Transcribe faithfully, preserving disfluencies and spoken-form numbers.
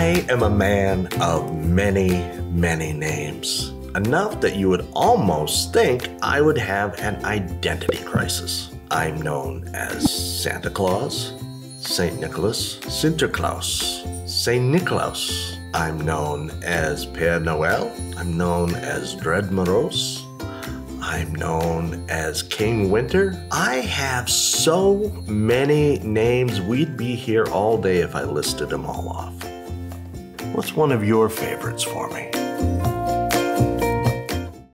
I am a man of many, many names. Enough that you would almost think I would have an identity crisis. I'm known as Santa Claus, Saint Nicholas, Sinterklaas, Saint Nicolaus. I'm known as Père Noël. I'm known as Dread Morose. I'm known as King Winter. I have so many names, we'd be here all day if I listed them all off. What's one of your favorites for me?